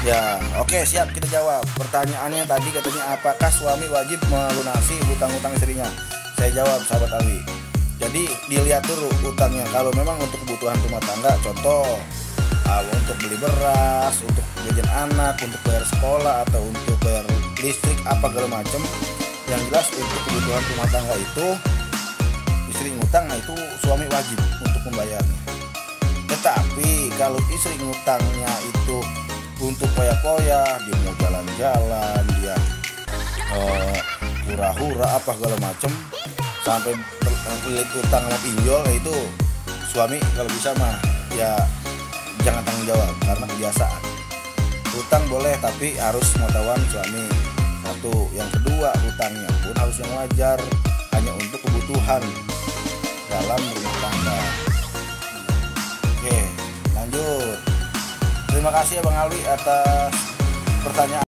Ya, oke, siap, kita jawab. Pertanyaannya tadi katanya apakah suami wajib melunasi hutang-hutang istrinya? Saya jawab, sahabat Alwi. Jadi dilihat dulu utangnya. Kalau memang untuk kebutuhan rumah tangga, contoh untuk beli beras, untuk jajan anak, untuk bayar sekolah atau untuk bayar listrik apa segala macam. Yang jelas untuk kebutuhan rumah tangga itu istri ngutang, nah itu suami wajib untuk membayarnya. Tetapi kalau istri ngutangnya itu untuk poya-poya, dia mau jalan-jalan, dia hura-hura apa segala macem, sampai pelit utang sama pinjol, itu suami kalau bisa mah ya jangan tanggung jawab karena kebiasaan. Hutang boleh tapi harus pengetahuan suami. Satu, yang kedua hutangnya pun harus yang wajar, hanya untuk kebutuhan dalam rumah tangga. Oke, lanjut. Terima kasih ya Bang Alwi atas pertanyaan.